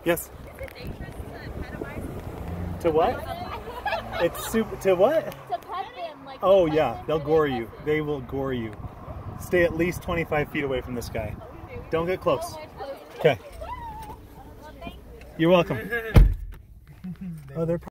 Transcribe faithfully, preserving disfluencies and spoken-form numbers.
Yes. Is it dangerous to pet a bison? To what? It's super. To what? To pet them, like. Oh yeah, they'll gore you. They will gore you. Stay at least twenty-five feet away from this guy. Don't get close. Okay. You're welcome. Oh, they're.